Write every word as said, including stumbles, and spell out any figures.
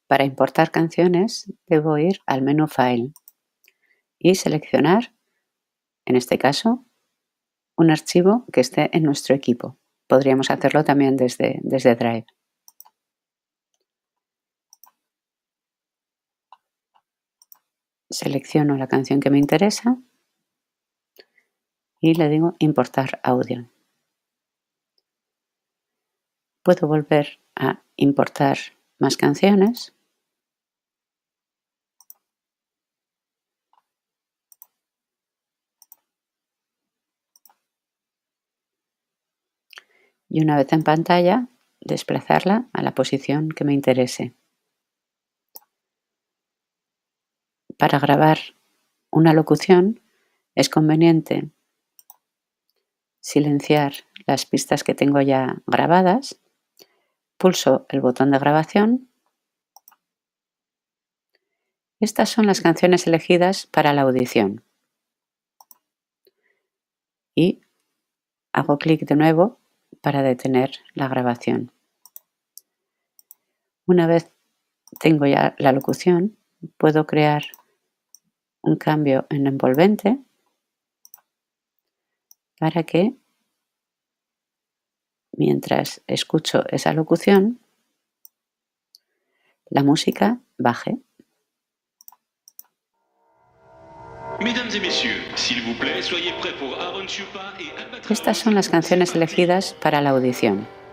Para importar canciones, debo ir al menú File y seleccionar, en este caso, un archivo que esté en nuestro equipo. Podríamos hacerlo también desde, desde Drive. Selecciono la canción que me interesa y le digo importar audio. Puedo volver a importar más canciones. Y una vez en pantalla, desplazarla a la posición que me interese. Para grabar una locución es conveniente silenciar las pistas que tengo ya grabadas, pulso el botón de grabación. Estas son las canciones elegidas para la audición. Y hago clic de nuevo para detener la grabación. Una vez tengo ya la locución, puedo crear un cambio en envolvente para que, mientras escucho esa locución, la música baje. Estas son las canciones elegidas para la audición.